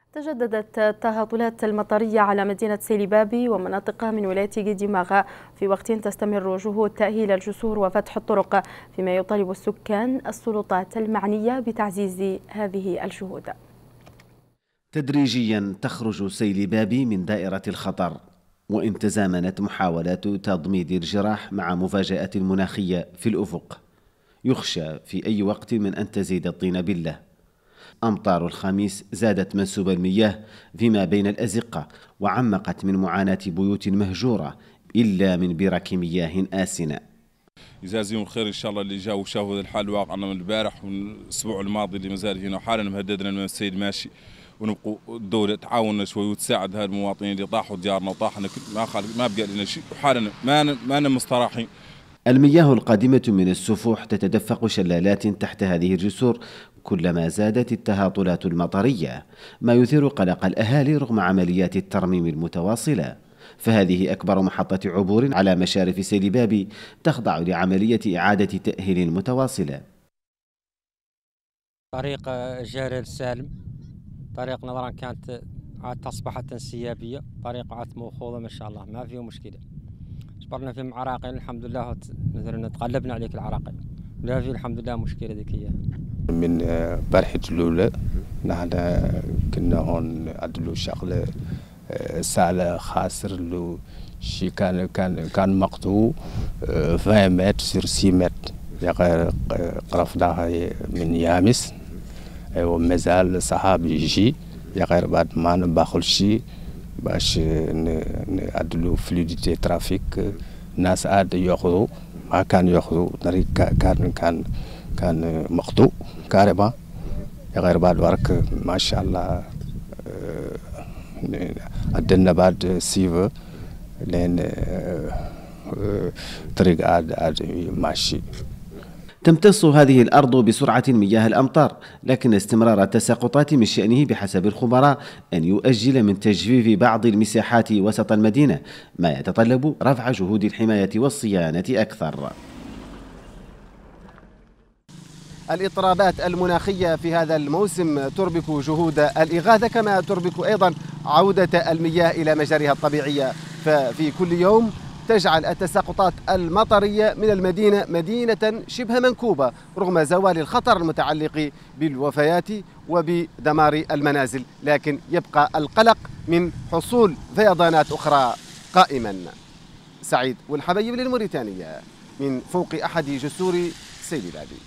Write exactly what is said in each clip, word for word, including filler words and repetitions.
تجددت التهاطلات المطرية على مدينة سيليبابي ومناطقها من ولاية جديماغا في وقت تستمر جهود تأهيل الجسور وفتح الطرق، فيما يطالب السكان السلطات المعنية بتعزيز هذه الجهود. تدريجيا تخرج سيليبابي من دائرة الخطر، وإن تزامنت محاولات تضميد الجراح مع مفاجأة مناخية في الأفق يخشى في أي وقت من أن تزيد الطين بلة. أمطار الخميس زادت منسوب المياه فيما بين الأزقة وعمقت من معاناة بيوت مهجورة إلا من برك مياه آسنة. يجازيهم خير إن شاء الله اللي جاوا وشافوا هذا الحال واقعنا من البارح والأسبوع الماضي اللي مازال هنا، وحالنا مهددنا من السيد ماشي، ونبقوا الدولة تعاوننا شوي وتساعد هاد المواطنين اللي طاحوا ديارنا وطاحنا ما خالق ما بقى لنا شيء، وحالنا ما ما مستراحين. المياه القادمة من السفوح تتدفق شلالات تحت هذه الجسور كلما زادت التهاطلات المطرية، ما يثير قلق الأهالي رغم عمليات الترميم المتواصلة. فهذه أكبر محطة عبور على مشارف سيليبابي تخضع لعملية إعادة تأهيل متواصلة. طريق جاري السالم، طريق نظرا كانت عاد أصبحت انسيابية، طريق عاد موخوذة ما شاء الله ما فيه مشكلة. جبرنا في عراقيل الحمد لله، مثلا تغلبنا عليك العراقيل، لا في الحمد لله مشكلة ذكية. من برحة الأولى نحن كنا هون عدلو شغلة سالة خاسر له شي كان كان كان مقطوع عشرين متر سير ستة متر يا قرف ده من يامس ومازال صحاب يجي يا غير بعد ما نباخل شي باش نعدلو فلويديتي ترافيك. الناس عاد ياخذوا ما كان ياخذوا طريق كان كان كان مقطوع كهرباء يا غير بعد ورك ما شاء الله. عدلنا بعد سيفا لين طريق عاد عاد ماشي. تمتص هذه الأرض بسرعة مياه الأمطار، لكن استمرار التساقطات من شأنه بحسب الخبراء أن يؤجل من تجفيف بعض المساحات وسط المدينة، ما يتطلب رفع جهود الحماية والصيانة أكثر. الاضطرابات المناخية في هذا الموسم تربك جهود الإغاثة، كما تربك أيضا عودة المياه إلى مجاريها الطبيعية. ففي كل يوم تجعل التساقطات المطرية من المدينة مدينة شبه منكوبة رغم زوال الخطر المتعلق بالوفيات وبدمار المنازل، لكن يبقى القلق من حصول فيضانات أخرى قائما. سعيد والحبيب للموريتانية من فوق أحد جسور سيليبابي.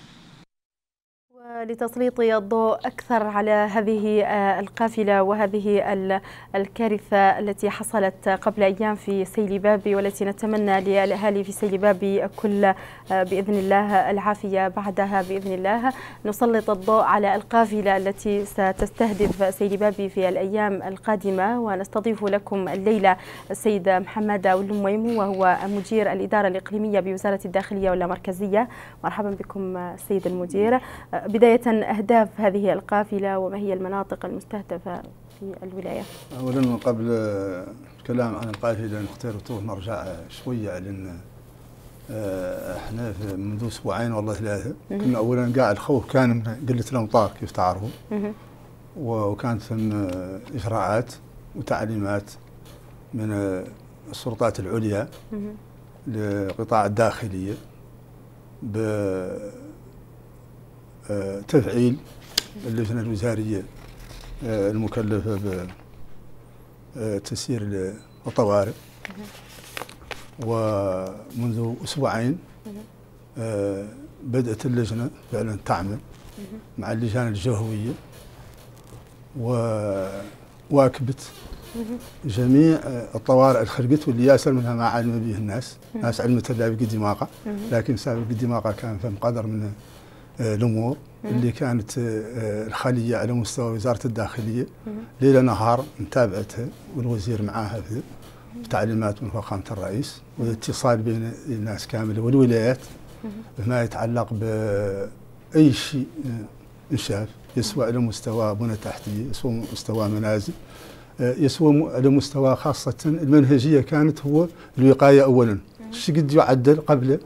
لتسليط الضوء أكثر على هذه القافلة وهذه الكارثة التي حصلت قبل أيام في سيليبابي، والتي نتمنى للأهالي في سيليبابي كل بإذن الله العافية بعدها بإذن الله، نسلط الضوء على القافلة التي ستستهدف سيليبابي في الأيام القادمة. ونستضيف لكم الليلة السيد محمد واللمويمو، وهو مدير الإدارة الإقليمية بوزارة الداخلية واللامركزية. مرحبا بكم السيد المدير. بداية أهداف هذه القافلة وما هي المناطق المستهدفة في الولاية؟ أولا قبل الكلام عن القافلة نختار طول نرجع شوية، لأن احنا منذ أسبوعين والله ثلاثة كنا أولا قاعد الخوف كان من قلة الأمطار كيف تعرفوا، وكانت ثم إشراعات وتعليمات من السلطات العليا لقطاع الداخلية بتفعيل اللجنة الوزارية المكلفة بتسيير الطوارئ. ومنذ أسبوعين بدأت اللجنة فعلا تعمل مع اللجان الجهوية وواكبت جميع الطوارئ الخرقت واللي ياسر منها ما علم به الناس، ناس علمت لها بقديماقة، لكن سبب قديماقة كان فهم قدر من الأمور اللي كانت الخلية على مستوى وزارة الداخلية ليلة نهار متابعتها، والوزير معاها في تعليمات من فخامة الرئيس، والاتصال بين الناس كاملة والولايات فيما يتعلق بأي شيء انشاف، يسوى على مستوى بنى تحتية، يسوى مستوى منازل، يسوى على مستوى خاصة المنهجية كانت هو الوقاية أولا. الشيء قد يعدل قبل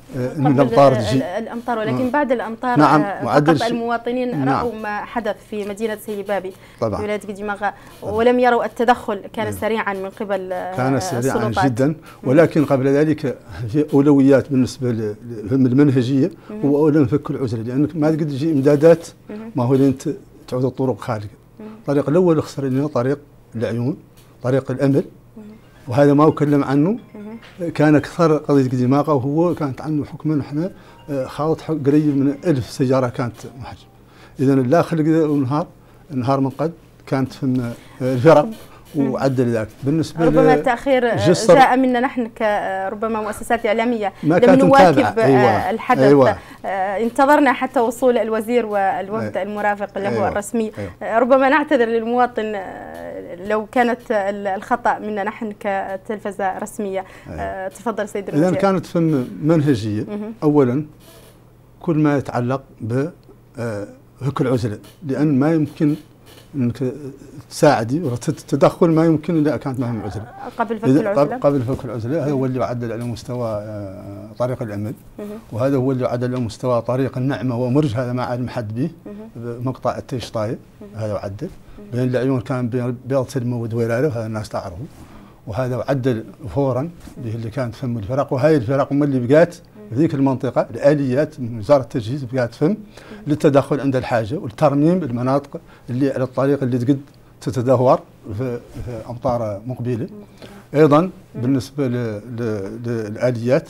ان الامطار تجي. الامطار ولكن بعد الامطار نعم فقط المواطنين نعم. راوا ما حدث في مدينه سيدي بابي في ولايه قديماغا ولم يروا التدخل كان سريعا من قبل كان سريعا السلطات. جدا، ولكن قبل ذلك في اولويات بالنسبه للمنهجيه هو اولا نفك العزله، لانك ما تقدر تجي امدادات ما هو لين تعود الطرق خارجه. الطريق الاول خسر لنا طريق العيون، طريق الامل، وهذا ما أكلم عنه. كان أكثر قضية قديماغا وهو كانت عنه حكما احنا خاضت قريب من ألف سيارة كانت محجم. إذا لا خلق النهار النهار من قد كانت في الفرق وعدل ذاك. بالنسبة ربما التأخير جاء منا نحن كربما مؤسسات إعلامية ما لم نواكب أيوة. الحدث. أيوة. انتظرنا حتى وصول الوزير والوفد أيوة. المرافق له أيوة. الرسمي. أيوة. ربما نعتذر للمواطن لو كانت الخطأ منا نحن كتلفزة رسمية. أيوة. تفضل سيد الوزير. إذا كانت فم منهجية أولا كل ما يتعلق بهك العزلة، لأن ما يمكن انك تساعدي وتدخل ما يمكن الا كانت معهم عزله. قبل فك العزله قبل فك العزله هذا هو اللي يعدل على مستوى طريق الامل، وهذا هو اللي يعدل على مستوى طريق النعمه ومرج، هذا ما عاد محد به مقطع التيش طايب، هذا يعدل بين العيون كان بين بيض سلمه ودويراله، هذا الناس تعرفه، وهذا يعدل فورا به اللي كانت فم الفرق، وهاي الفرق هم اللي بقات في ذيك المنطقة الآليات من وزارة التجهيز بقات فم للتدخل عند الحاجة والترميم المناطق اللي على الطريق اللي تقد تتدهور في, في أمطار مقبلة. أيضا بالنسبة للآليات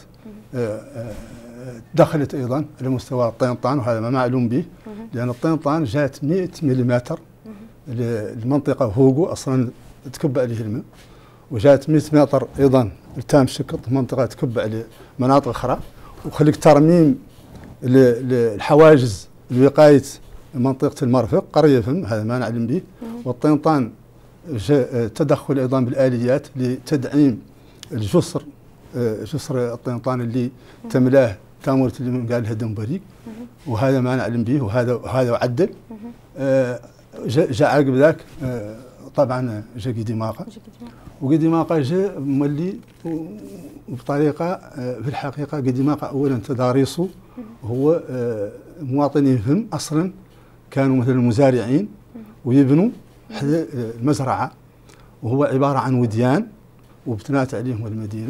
دخلت أيضا على مستوى الطينطان، وهذا ما معلوم به لأن الطينطان جات مئة مليمتر المنطقة فوقه أصلا تكب عليه الماء، وجات مئة متر أيضا التام شكط منطقة تكب عليه مناطق أخرى، وخلق ترميم الحواجز لوقاية منطقة المرفق قرية فم، هذا ما نعلم به. والطينطان تدخل أيضا بالآليات لتدعيم الجسر، جسر الطينطان اللي تملاه تامورة اللي من قال لها دنبريق، وهذا ما نعلم به، وهذا وهذا يعدل. جاء عقب ذاك طبعا جا قديماغا، وقديماغا جاء مولي بطريقه في الحقيقه قديماغا اولا تضاريسه هو مواطنين فهم اصلا كانوا مثلا مزارعين ويبنوا حدا المزرعه، وهو عباره عن وديان وبتنات عليهم المدينه،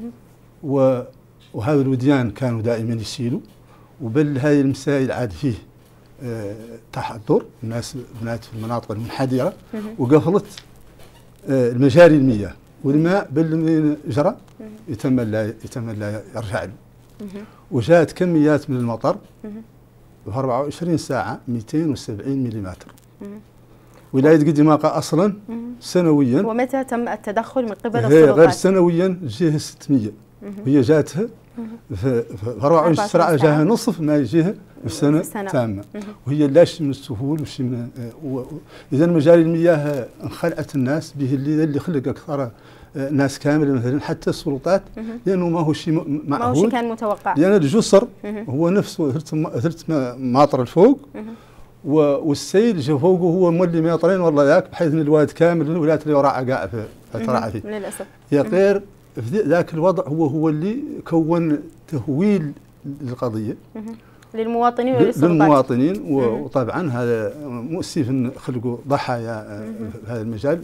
وهذا الوديان كانوا دائما يسيلوا، وبل هذه المسائل عاد فيه تحضر الناس بنات في المناطق المنحدره وقفلت المجاري المياه، والماء بل جرى يتم لا يتم لا يرجع له. وجاءت كميات من المطر في أربعة وعشرين ساعه مئتين وسبعين مليمتر. ولايه قديماغا اصلا سنويا. ومتى تم التدخل من قبل السلطات؟ غير سنويا جهه ستمئة، وهي جاتها في أربعة وعشرين ساعه جاها نصف ما يجيها في سنه تامه، وهي لا شيء من السهول وشيء من اذا مجاري المياه انخلعت الناس به اللي اللي خلق اكثر ناس كامله مثلا حتى السلطات، لانه ما هو شيء معقول، ما هو شيء كان متوقع، لان الجسر هو نفسه ثلث ماطر الفوق، والسيل جا فوقه هو مولي ماطرين والله ذاك، بحيث ان الواد كامل الولايات اللي وراء قاع في ترعى فيه للاسف. يا غير في ذاك الوضع هو هو اللي كون تهويل للقضيه للمواطنين وللسلطات. للمواطنين، وطبعا هذا مؤسف ان خلقوا ضحايا في هذا المجال،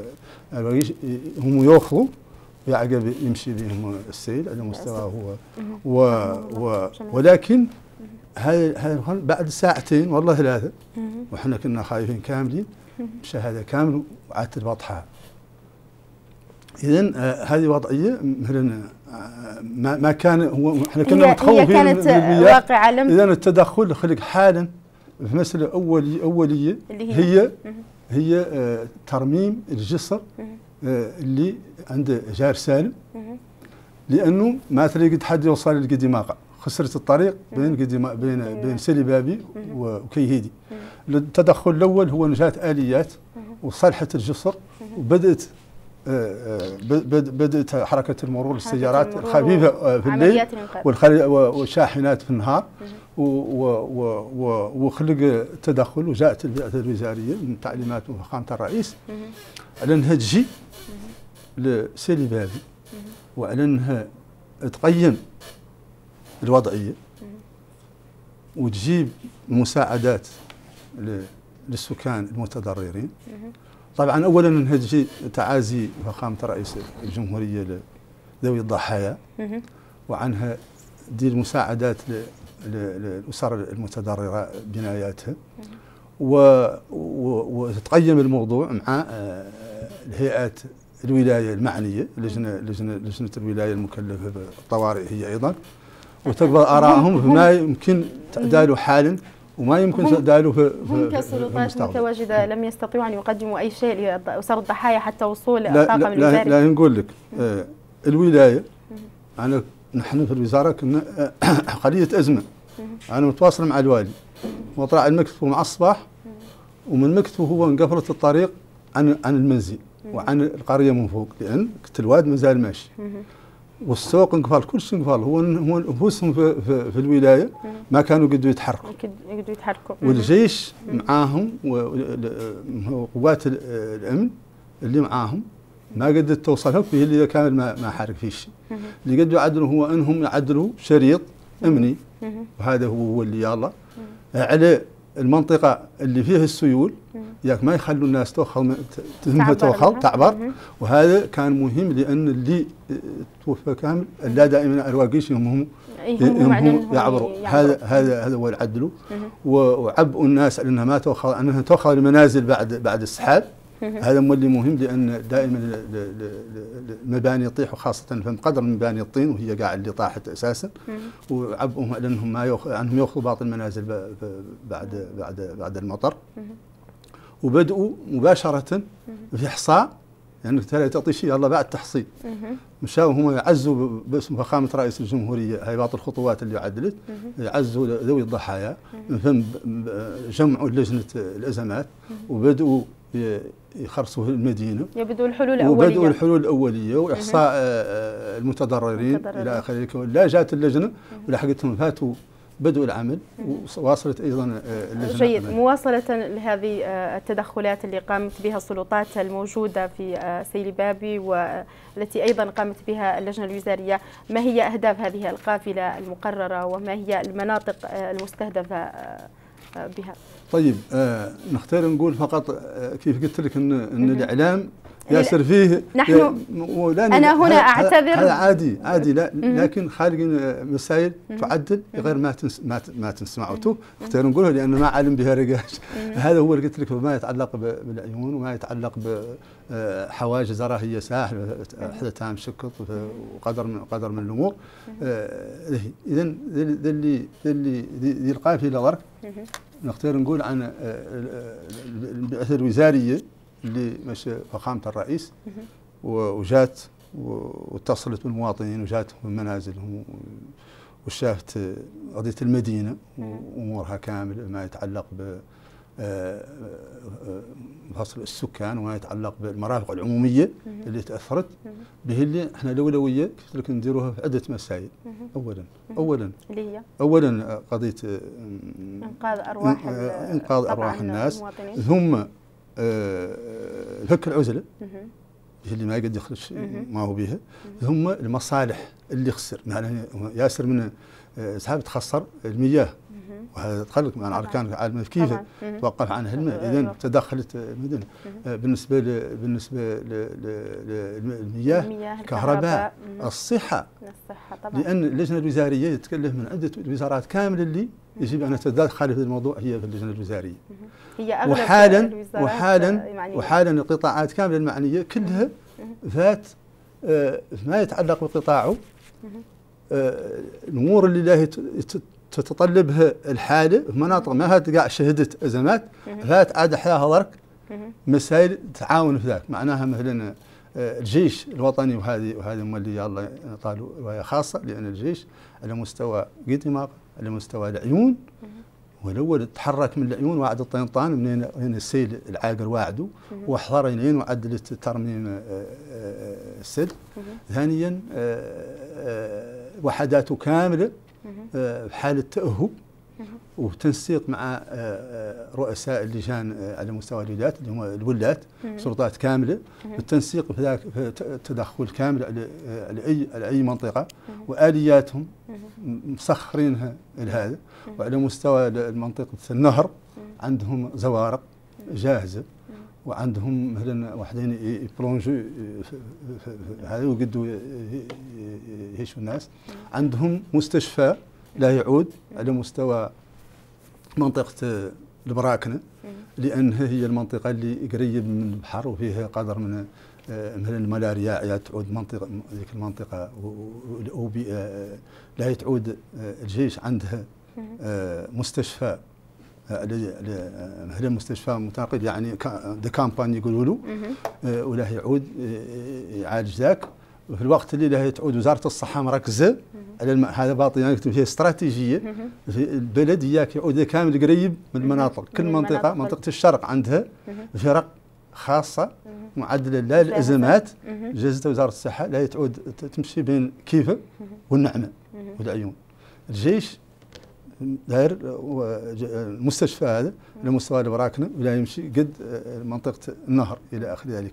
هم ياخذوا يعقب يمشي بهم السيل على مستوى هو و و ولكن هذا هذا بعد ساعتين والله ثلاثه وحنا كنا خايفين كاملين، مشى هذا كامل وعادت البطحه. اذا آه هذه وضعيه مثلا آه ما, ما كان هو احنا كنا متخوفين، هي كانت واقعه لم اذا التدخل خلق حالا في مساله اوليه اوليه اللي هي هي, هي آه ترميم الجسر آه اللي عند جار سالم، لانه ما تلاقي حد يوصل للقديماغا، خسرت الطريق بين قديما بين بين سيلي بابي وكيهيدي. التدخل الاول هو نجات اليات وصلحت الجسر، وبدات بدات حركه المرور للسيارات الخفيفه في الليل والشاحنات في النهار، وخلق تدخل، وجاءت البعثه الوزاريه من تعليمات فخامه الرئيس على انها تجي لسيلي بابي، وعلى انها تقيم الوضعيه وتجيب مساعدات للسكان المتضررين. طبعا اولا انها تجي تعازي فخامه رئيس الجمهوريه لذوي الضحايا، وعنها دير مساعدات للاسر المتضرره بناياتها، وتقيم الموضوع مع الهيئات الولايه المعنيه، لجنه لجنه لجنه الولايه المكلفه بالطوارئ هي ايضا، وتقبل ارائهم فيما يمكن تعداله حالا وما يمكن تعداله في هم كسلطات متواجده لم يستطيعوا ان يقدموا اي شيء لاسر الضحايا حتى وصول الطاقم الوزاري. لا, لا نقول لك آه الولايه، انا نحن في الوزاره كنا قضيه ازمه، انا متواصل مع الوالي وطلع المكتب مع الصباح، ومن مكتبه هو انقفلت الطريق عن عن المنزل وعن القريه من فوق، لان الواد مازال ماشي والسوق انقفل، كل شيء انقفل. هو هو انفسهم في, في, في الولايه ما كانوا قدوا يتحركوا قدوا يتحركوا والجيش معاهم وقوات الامن اللي معاهم ما قدرت توصلهم، فيه اللي كامل ما ما حرك فيه شيء. اللي قدروا يعدلوا هو انهم يعدلوا شريط امني، وهذا هو هو اللي يلا على المنطقه اللي فيها السيول، ياك ما يخلوا الناس توخل تهمها توخل تعبر، وهذا كان مهم لان اللي توفى كامل لا دائما الواقيش هم هم يعبروا. هذا هذا هذا هو العدل، وعبئوا الناس انها ما توخل انها توخل المنازل بعد بعد السحاب. هذا اللي مهم لان دائما المباني يطيح، وخاصه في قدر المباني الطين وهي قاعد اللي طاحت اساسا، وعبئهم لانهم ما يأخذ عنهم ياخذوا باطل المنازل بعد بعد بعد المطر. وبدأوا مباشره في احصاء، يعني ترى تعطي شيء يلا بعد تحصيل. مشاو هم يعزوا باسم فخامه رئيس الجمهوريه هاي بعض الخطوات اللي عدلت، يعزوا ذوي الضحايا، من جمعوا لجنه الازمات وبدأوا يخرصوا المدينه، يبدوا الحلول الاوليه وبدأوا الحلول الاوليه واحصاء المتضررين الى اخره. لا جات اللجنه ولحقتهم فاتوا بدأوا العمل، وواصلت ايضا اللجنه. جيد. مواصله لهذه التدخلات اللي قامت بها السلطات الموجوده في سيلبابي والتي ايضا قامت بها اللجنه الوزاريه، ما هي اهداف هذه القافله المقرره وما هي المناطق المستهدفه بها؟ طيب آه نختار نقول فقط آه كيف قلت لك ان ان الاعلام ياسر فيه نحن انا هنا اعتذر، هذا عادي عادي، لا لكن خارجين مسائل تعدل غير ما تنس ما ما تسمعوا، نختار نقولها لان ما عالم بها رقاش. هذا هو اللي قلت لك ما يتعلق بالعيون وما يتعلق بحواجز راهيه ساحل حتى تام شكط وقدر من قدر من الامور. اذا ذا اللي اللي ذي القافله ضرك نختار نقول عن البعثه الوزاريه اللي مشى فخامه الرئيس وجات واتصلت بالمواطنين وجاتهم من منازلهم وشافت قضيه المدينه وامورها كامل ما يتعلق ب فصل السكان وما يتعلق بالمرافق العموميه اللي تاثرت به، اللي احنا الاولويه قلت لك نديروها في عده مسائل. اولا اولا اللي هي اولا قضيه انقاذ ارواح انقاذ ارواح الناس، ثم فك العزله اللي ما يقدر يخرج ما هو بها، ثم المصالح اللي خسر. يعني ياسر من سحاب تخسر المياه، وهذا تخلق مع الاركان العالميه كيف توقف عنها الماء. اذا تدخلت المدن بالنسبه ل بالنسبه للمياه، الكهرباء، الصحه، لان اللجنه الوزاريه يتكلف من عده وزارات كامله اللي يجب ان تتدخل في الموضوع هي في اللجنه الوزاريه. هي اغلب وحالا وحالا وحالا القطاعات كامله المعنيه كلها ذات آه ما يتعلق بقطاعه آه الامور اللي لا تتطلبها الحاله في مناطق ما هات قاع شهدت ازمات، ذات عاد احياها ضرك مسائل تعاون في ذاك. معناها مثلا آه الجيش الوطني، وهذه وهذه هم اللي يلا طالوا روايه خاصه، لان الجيش على مستوى قديمه على مستوى العيون، والاول تحرك من العيون وعد الطينطان منين هنا السيل العاقر واعده وحضرين وعدلت ترميم السد. ثانيا وحداته كامله بحاله تاهب وبتنسيق مع رؤساء اللجان على مستوى الولايات اللي هم الولاة سلطات كامله، بالتنسيق في ذاك التدخل كامل على اي على اي منطقه، والياتهم مسخرينها لهذا. وعلى مستوى منطقه النهر عندهم زوارق جاهزه، وعندهم مثلا واحدين يبلونجو هذا ويقدوا يعيشوا الناس. عندهم مستشفى لا يعود على مستوى منطقة البراكنة، لأنها هي المنطقة اللي قريب من البحر وفيها قدر من مثلا الملاريا تعود منطقة ذيك المنطقة، لا تعود الجيش عندها مستشفى مثلا مستشفى متنقل يعني دي كامباني يقولوا له، ولا يعود يعالج ذاك. وفي الوقت اللي لا تعود وزارة الصحة مركزة على هذا باطل يعني يكتب فيها استراتيجية في البلد اياك يعود كامل قريب من المناطق. كل منطقة منطقة الشرق عندها فرق خاصة معدلة لا للأزمات جهزتها وزارة الصحة، لا تعود تمشي بين كيفة والنعمة والعيون. الجيش داير المستشفى هذا على مستوى البراكنة ولا يمشي قد منطقة النهر إلى آخر ذلك.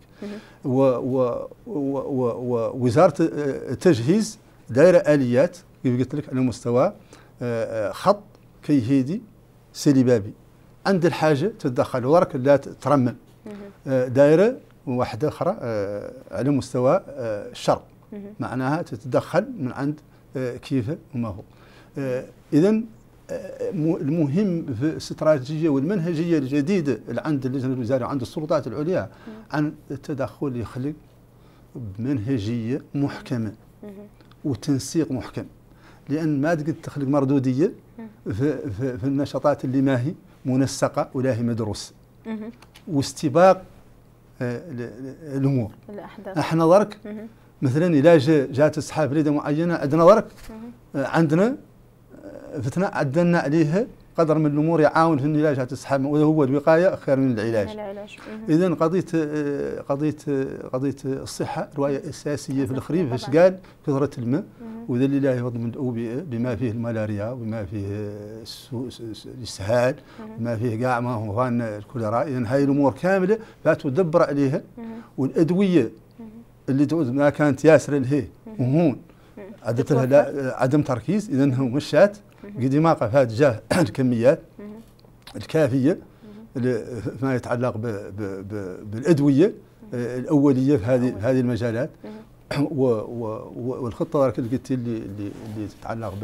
ووزارة التجهيز دايرة آليات كيف قلت لك على مستوى خط كيهيدي سيلي بابي، عند الحاجة تتدخل ورك لا ترمم. دايرة واحدة أخرى على مستوى الشرق، معناها تتدخل من عند كيف وما هو. إذن المهم في الاستراتيجية والمنهجية الجديدة اللي عند اللجنة الوزارية وعند السلطات العليا عن التدخل يخلق بمنهجية محكمة وتنسيق محكم، لأن ما تقدر تخلق مردودية في, في, في النشاطات اللي ما هي منسقة ولا هي مدروسة واستباق الأمور. احنا ضرك مثلا إذا جات اسحاب ريدة معينة عندنا ضرك عندنا فتنا عدلنا عليها قدر من الامور يعاون في العلاج تسحب، وهو الوقايه خير من العلاج. العلاج. اذا قضيه قضيه قضيه الصحه روايه اساسيه في الخريف. ايش قال؟ كثره الماء وذا اللي لا يهضم من الاوبئه بما فيه الملاريا وبما فيه الاسهال بما فيه كاع ما هو غان الكوليرا. اذا هاي الامور كامله فتدبر عليها، والادويه اللي تعود ما كانت ياسره لهي وهون عدتها لا عدم تركيز. اذا هو مشات قد ما قف هذا جاه الكميات الكافيه فيما يتعلق ب ب ب بالادويه الاوليه في هذه هذه المجالات، والخطه اللي قلت اللي اللي اللي تتعلق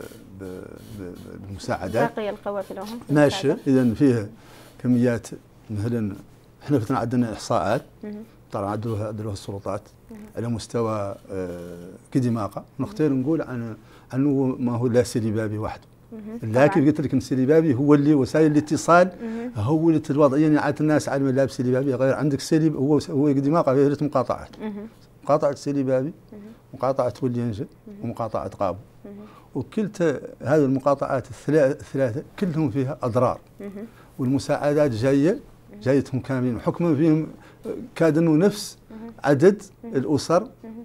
بالمساعدات باقي القوافل ماشيه. اذا فيها كميات مثلا احنا فتنا عندنا احصاءات طبعا عدلوها عدلوها السلطات على مستوى كدماقه. نختار نقول عن عنه ما هو لا سيلي بابي وحده، لكن قلت لك سيلي بابي هو اللي وسائل الاتصال هولت الوضعيه يعني عاد الناس عالمه لا سيلي بابي غير عندك سيلي هو هو كدماقه غير مقاطعات، مقاطعه سيلي بابي مقاطعه ولينجه ومقاطعه قابو، وكلتا هذه المقاطعات الثلاثه كلهم فيها اضرار، والمساعدات جايه جايتهم كاملين وحكما فيهم كاد انه نفس عدد الاسر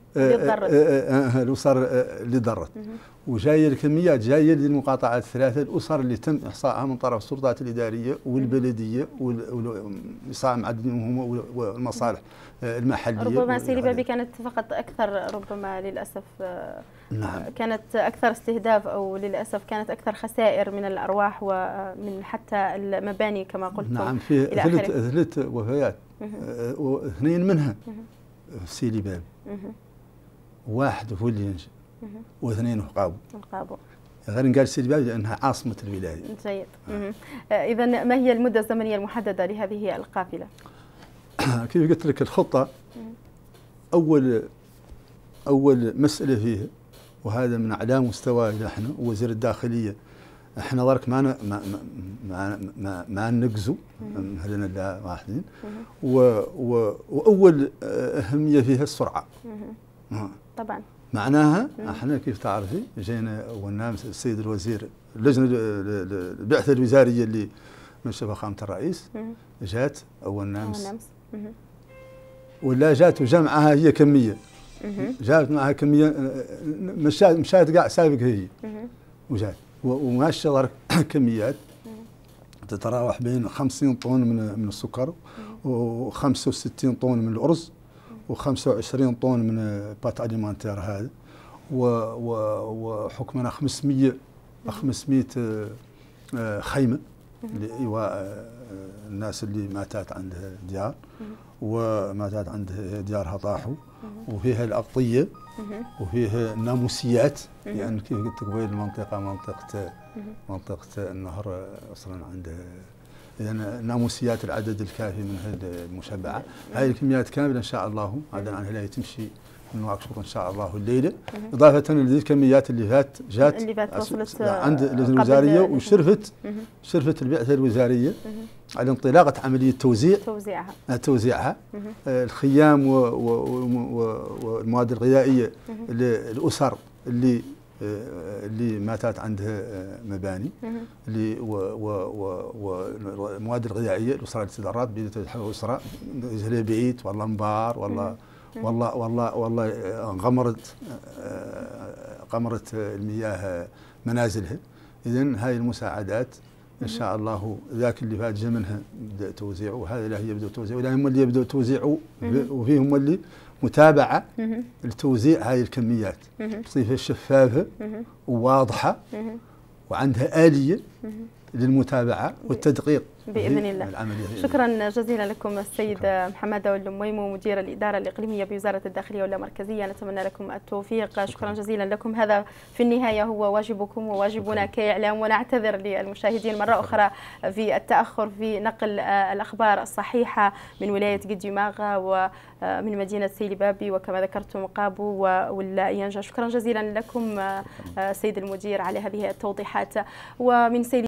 الاسر اللي ضرت، وجايه الكميات جايه للمقاطعات الثلاثه الاسر اللي تم احصائها من طرف السلطات الاداريه والبلديه والاصلاح معدنهم والمصالح المحليه. ربما سيلي بابي كانت فقط اكثر ربما للاسف نعم. كانت اكثر استهداف او للاسف كانت اكثر خسائر من الارواح ومن حتى المباني كما قلت. نعم في ثلاث ثلاث وفيات واثنين منها في سيلي بابي، واحد في ولينج واثنين في قابو. قابو غير نقال سيلي بابي لانها عاصمه الولايه. جيد. اذا ما هي المده الزمنيه المحدده لهذه القافله؟ كيف قلت لك الخطه اول اول مساله فيها، وهذا من اعلى مستوى احنا وزير الداخليه احنا ضرك ما ما ما ما, ما ننقزوا هلنا لا واحدين، واول اهميه فيها السرعه. طبعا معناها احنا كيف تعرفي جينا اول نامس السيد الوزير اللجنه البعثه الوزاريه اللي من فخامه الرئيس جات اول نامس ولا جات وجمعها هي كميه جات معها كميه مشات مشات قاع سابق هي وجات وماشيه ظهر كميات تتراوح بين خمسين طن من من السكر وخمسة وستين طن من الارز وخمسة وعشرين طن من بات اليمانتير هذا، وحكمنا خمسمئة خمسمئة خيمه لايواء الناس اللي ماتت عندها ديار وماتت عندها ديارها طاحوا، وفيها الأغطية وفيها الناموسيات، يعني كيف قلت قبيل المنطقة منطقة منطقة النهر أصلا عندها إذا ناموسيات العدد الكافي من هذه المشبعة. هاي الكميات كاملة إن شاء الله عدنا عنها لا تمشي من نواكشوط إن شاء الله الليلة، إضافة لذي الكميات اللي فات جات اللي فات وصلت عند اللجنة الوزارية وشرفت شرفت البعثة الوزارية على انطلاقة عملية توزيع توزيعها توزيعها الخيام والمواد الغذائية للأسر اللي اللي ماتت عندها مباني اللي والمواد الغذائية الأسرة التي تضررت بتحول أسرة لها بيت والله مبار والله والله والله والله غمرت غمرت المياه منازلها. إذن هاي المساعدات إن شاء الله ذاك اللي فات جا منها بدأ توزيعه، وهذا لا يبدأ توزيعه ولا هم اللي يبدأوا توزيعه، وفيهم اللي متابعة لتوزيع هاي الكميات بصفة شفافة وواضحة وعندها آلية للمتابعة والتدقيق بإذن الله. شكرا جزيلا لكم السيد شكرا. محمد اللميمو مدير الإدارة الإقليمية بوزارة الداخلية والمركزية، نتمنى لكم التوفيق. شكرا, شكرا جزيلا لكم. هذا في النهاية هو واجبكم وواجبنا كإعلام، ونعتذر للمشاهدين مرة أخرى في التأخر في نقل الأخبار الصحيحة من ولاية قديماغا ومن مدينة سيلي بابي وكما ذكرتم قابو والينجا. شكرا جزيلا لكم سيد المدير على هذه التوضيحات. ومن سيلي